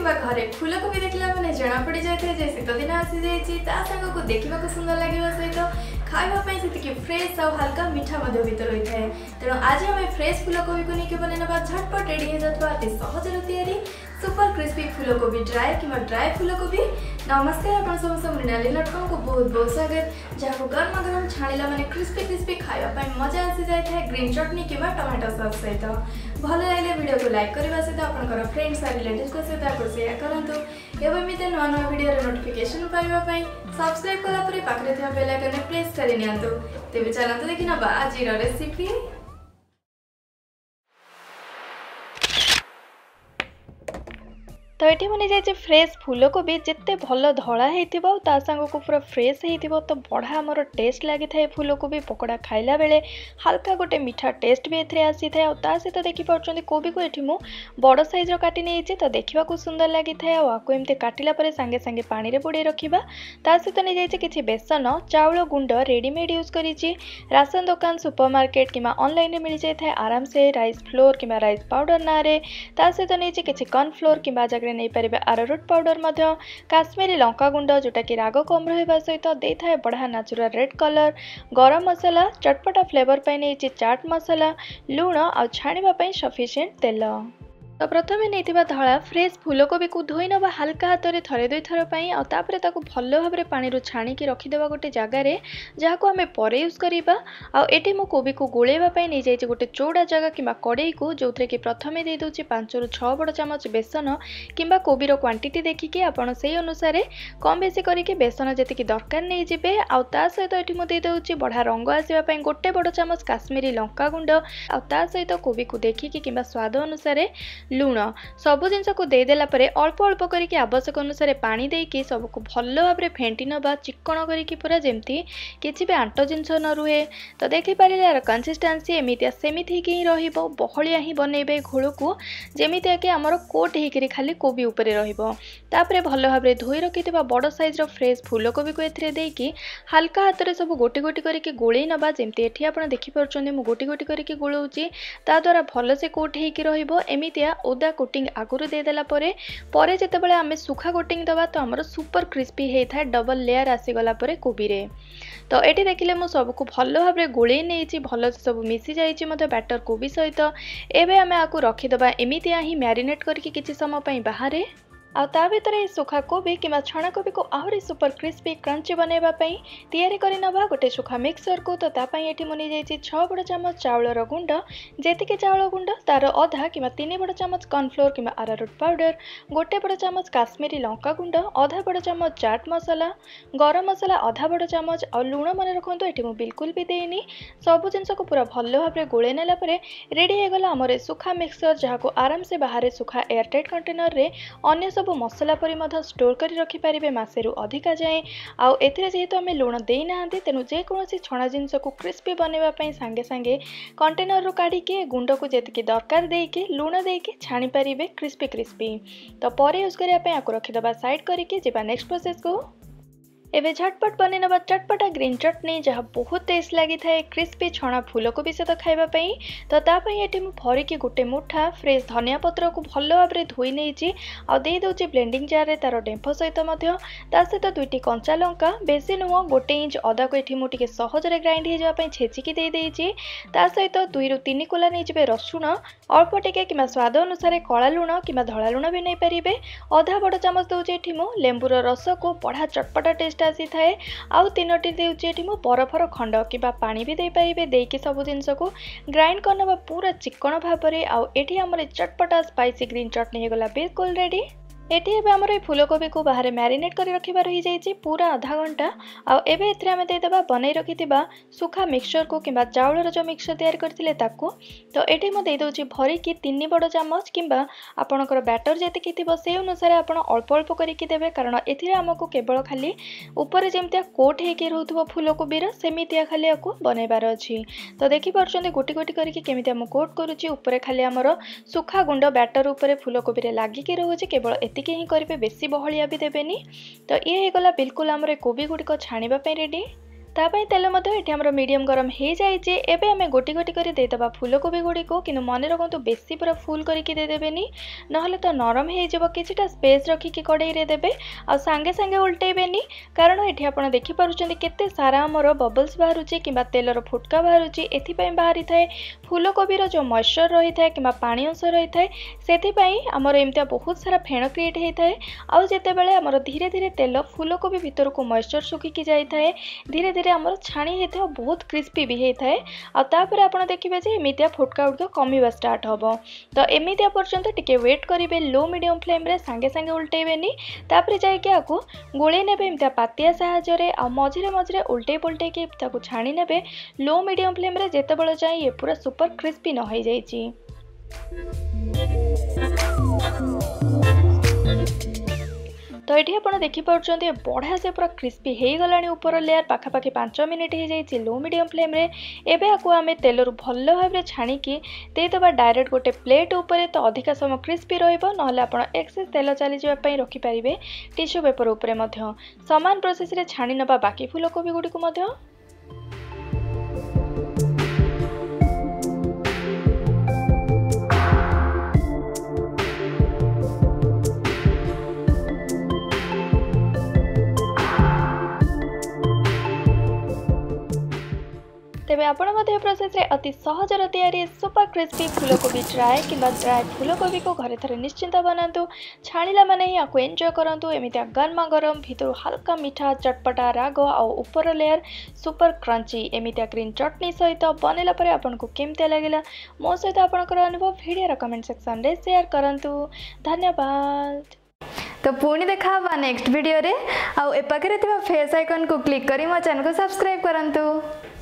किंबा घरे फूलकोबी देखला माने जना पड़ जाए जे शीत दिन आसी जाइए सांग को देखा सुंदर लगे सहित खावाई से फ्रेश और हल्का मीठा भीतर रही है। तेणु आज आम फ्रेश फूलकोबी को लेकिन बनवा झटपट रेडी हो जाता अति सहज या सुपर क्रिस्पी फूलकोबी ड्राए कि ड्राए फूलकोबी। नमस्कार आप समस्त मृणाली.com को बहुत बहुत स्वागत। जहाँ गरम गरम छाणिला माने क्रिस्पी क्रिस्पी खावाई मजा आसी जाए ग्रीन चटनी कि टमाटो सॉस सहित। भल लगे वीडियो को लाइक करने सहित आप फ्रेंड्स और रिलेटिव्स सहित शेयर करूँ। एवं नुआ नुआ वीडियो नोटिफिकेशन पाइबापी सब्सक्राइब कलापर पाखे बेल आइकन प्रेस कर नियंतु। तेज चलते देखी ना आज रेसिपी। तो ये बनी जाए फ्रेश फूलकोबी जिते भल धड़ा होता सांग को पूरा फ्रेश हो तो बढ़ा आमर टेस्ट लगी था। फूलकोबी पकोड़ा खाइला बेले हल्का गोटे मीठा टेस्ट भी एथे आसी था। और सहित देखिए कोबी को ये मुझे बड़ साइज काटी नहीं तो देखा सुंदर लगी था। आपको एमती काटिला सांगे सांगे पानी रे बुड़े रखा। सहित नहीं जाए किसी बेसन चाउल गुंड रेडीमेड यूज करी राशन दुकान सुपरमार्केट कि ऑनलाइन मिल जाए आराम से राइस फ्लोर कि राइस पाउडर ना सहित नहीं किसी कॉर्नफ्लोर कि जगह नहीं पारे अरारोट पाउडर काश्मीरी लंका गुंड जोटा कि राग कम रहा सहित दे था बढ़िया नेचुरल रेड कलर गरम मसला चटपटा फ्लेवर पर नहीं चाट मसला लुण आ छाणीबा सफिशिएंट तेल। तो प्रथम नहीं धला फ्रेश फूलकोबी को धोई नवा हल्का हाथ में थरे दुई थर पर भल भाव में पानी छाणिकी रखीदेवा गोटे जगार जहाँ को आम पर यूज करवा। आठी मो कोबी को गोलेवाई नहीं जाइए गोटे चौड़ा जगह कि कड़ई को जो थे कि प्रथम दे दूसरी 5 ରୁ 6 बड़ चामच बेसन कि कोबीर क्वांटिटी देखिकी आपड़ से अनुसार कम बेसी करके बेसन जी दरकार नहीं जी। आ सहित ये मुझे देदेवि बढ़िया रंग आसवाई गोटे बड़ चामच काश्मीरी लंका गुंड आ सहित कोबी को देखिकी कि स्वाद अनुसार लुण सबु जिनस को देदेला अल्प अल्प करके आवश्यक अनुसार पानी देकी सबको भल भाव में फेंटी नवा चिक्कण करके पूरा जमती किसी भी आंट जिनस न रुहे। तो देखिपारे यार कंसिस्टेंसी एमती सेमती ही रहिया ही बनइबे घोल को जमीतिया कि आमर कोट होकर खाली कोबी उपरे रहिबो। भल भाव में धोई रखि बड़ साइज फ्रेश फूलकोबी को एथिरे देकी हल्का हाथ में सब गोटी गोटी करके गोले नवा जमती एठी आपण देखि परछन मु गोटी गोटी करके गोलौची ता द्वारा भल से कोट होकर रहिबो। एमितिया ओदा कोटिंग आगुरी देदेला परे जेतेबेले आमे सुखा कोटिंग दबा तो आमर सुपर क्रिस्पी होता है डबल लेयर आसीगला कोबी रे। तो ये देखिले मु सबको भल भाव में गोले नहीं भल से सब मिसी जाइए बैटर कोबी सहित। एबे आमे आकु रखीदबा एमितिया ही मैरिनेट करके किछि समय बाहर आ भीतर सुखा कोबी कि छणा कोबी को आहरी सुपर क्रिस्पी क्रंची बनवाई तैयारी करनवा गोटे सुखा मिक्सर को। तो ये मुझे जाइए 6 बड़ चामच चाउलर गुंड जी चाउल गुंड तार अधा कि 3 बड़ चामच कॉर्नफ्लोर कि अरारोट पाउडर गोटे बड़ चामच काश्मीरी लंका गुंड आधा बड़ चामच चाट मसला गरम मसला आधा बड़ चामच और लुण मन रखु ये मुझे बिल्कुल भी देनी सबू जिनस को पूरा भल भाव में गोले नेला रेडी होगला आमर सुखा मिक्सर जहाँ को आराम से बाहर सुखा एयरटाइट कंटेनर रे अन्य सब मसला परी स्टोर कर रखिपारे मसे रु अधिका जाए। आउ एथिरे जेहेतु आम लुण देना तेणु जेकोसी छणा जिनस को क्रिस्पी बनवाई सांगे सांगे कंटेनर रू काढ़ी गुंड को जी दरकार देके लुण देके छाणी पारे क्रिस्पी क्रिस्पी। तो पर यूज करने आपको रखीदबा साइड करके जीवा नेक्स्ट प्रोसेस को। एबे झटपट बनवा चटपटा ग्रीन चटनी जहाँ बहुत टेस्ट लगी था क्रिस्पी छणा फूलकोबी सहित खावाई। तो ये भरिकी गोटे मुठा फ्रेश धनिया पत्र को भल भाव में धोई नहीं दे दूसरी ब्लेंडिंग जार रे तार डेम्फ सहित सहित 2टी कंचा लंका बेसी नुह 1 इंच अदा को ये मुझे सहजरे ग्राइंड हो छेचिकी देदेजी सहित 2 ରୁ 3 कोला नहीं रसुण अल्प टिके कि स्वाद अनुसार कला लुण कि धला लुण भी नहीं पारे आधा बड़ चामच दूसरी ये लेंबूर रस को बढ़ा चटपटा टेस्ट आसी थाए। आउ 3टी देउची मु बरफर खंड कि पानी भी दे पारे देकी सब जिनस को ग्राइंड करना पूरा चिक्कण भाव में। आउ एठी हमर चटपटा स्पाइसी ग्रीन चटनी होगला बिल्कुल रेडी। एटी एबे हमर फूलकोबी को बाहर मैरिनेट कर रखिबा रही जाइए पूरा आधा घंटा। आबे एथरे आमे देदेबा बनई रखिथिबा सुखा मिक्सचर को किंबा चाउलर जो मिक्सचर तैयार करथिले ताको। तो एठी म दे दोची भरी की 3 बड़ चामच किंबा आपनकर बैटर जेतिकी थिबो से अनुसार आपण अल्प अल्प करिकी देबे कारण एथिरे हमको केवल खाली ऊपर जेमतिया कोट हेके रहउथबो फूलकोबीर सेमितिया खाली आको बनैबार अछि। तो देखि परछन गोटी गोटी करके केमिति हम कोट करूची ऊपर खाली हमर सुखा गुंड बैटर ऊपर फूलकोबी रे लागि के रहउची केवल एतिके ही करेंगे बेसी बहलिया भी देवेनि। तो ये गला बिल्कुल आमर कोबी गुड़िक छाणीबा रेडी। तापाई तेल ये मीडियम गरम हो जाए। एबे आम गोटी गोटी कर देदेबा फूलकोबी गुड़ी को, कि मन रखु बेसी पूरा फुल करके देदेबेनी, नहले तो नरम हो किछिटा स्पेस रखिकी कड़ाई देबे आ सांगे सांगे उल्टेबेनी, कारण ये आप देखिपुर केते सारा आमर बबल्स बाहर कि तेलर फुटका बाहर एथिपाई बाहरी थाए फूलकोबीर जो मॉइस्चर रही है कि पानी अंश रही है से आमर एमती बहुत सारा फेण क्रिएट होता है। आउ जितेबाला आमर धीरे धीरे तेल फूलकोबी भितर को मॉइस्चर सुखिकी जाए धीरे धीरे आमर छाणी होता है बहुत क्रिस्पी भी होता है। आपर आप देखिए जे एमतिया फुटका गुड़िक कमिवा स्टार्ट हम तो एमतिया पर्यंत टिके वेट करेंगे लो मीडियम फ्लेम रे सांगे सांगे उल्टेबेनी तापर जाइए आपको गोले ने एमतिया पातिया साहाय्य आ मझे मझे उल्टे पुल्टे छाणी ने लो मीडियम फ्लेम रे जेतेबेले जाए ये पूरा सुपर क्रिस्पी न हो जाइए। तो ये आप देखिपुर बढ़िया से पूरा क्रिस्पी हो गलानी ऊपर लेयर पाखापाखि 5 मिनिट हो जाए लो मीडियम फ्लेम रे। एबे आको आमे तेलरू भल भाव छाणिकी देदेबा डायरेक्ट गोटे प्लेट उपर तो अधिका समय क्रिस्पी रहिबो, नहले आपण एक्सेस तेल चली जाय रखि पारिबे टिश्यू पेपर उपरे मध्य। समान प्रोसेस रे छाणी नबा बाकी फूलकोबी गुडी को मध्य। तेबे आपण मध्य प्रोसेस रे अति सहजर तैयारी सुपर क्रिस्पी फूलकोबी ड्राई फूलकोबी को घरे थरे निश्चिंत बनातु। छाणिला माने ही आपको एंजॉय करंतु। एमितिया गरमा गरम भितर हल्का मीठा चटपटा राग और ऊपर लेयर सुपर क्रंची एमितिया ग्रीन चटनी सहित बनैला परे आपनको केमते लागला मो सहित आपनकर अनुभव वीडियो कमेंट सेक्शन रे शेयर करंतु। धन्यवाद। तो पुणी देखा नेक्स्ट वीडियो रे आ ए पाखरे फेस आइकन को क्लिक करी मो चैनल को सब्सक्राइब करंतु।